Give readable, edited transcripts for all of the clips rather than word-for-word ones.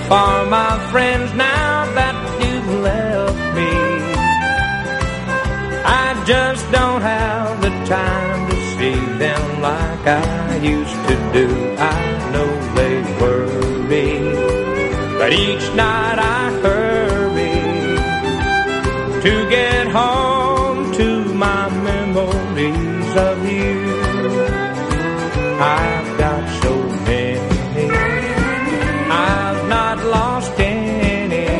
for my friends now that you've left me. I just don't have the time to see them like I used to do. I know they worry, but each night I hurry to get home to my memories of you. I've got so many, I've not lost any,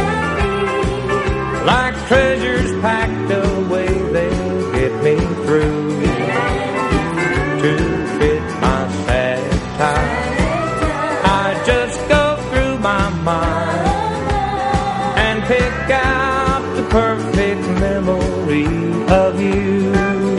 like treasures packed away, they'll get me through to fit my sad time. I just go through my mind and pick out the perfect memory of you.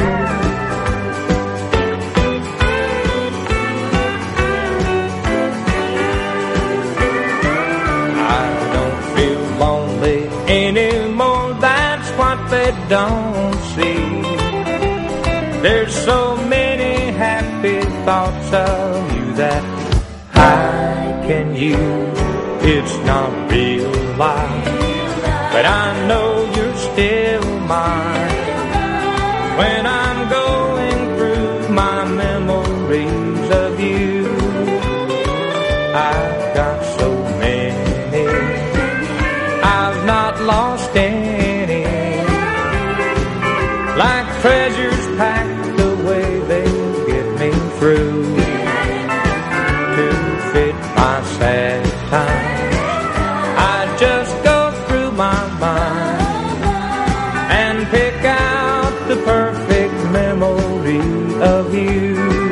Anymore, that's what they don't see. There's so many happy thoughts of you that I can use. It's not real life, but I know you're still mine. When I'm going through my memories of you, I've got so many, I've not lost any, like treasures packed away, they'll get me through to fit my sad times. I just go through my mind and pick out the perfect memory of you.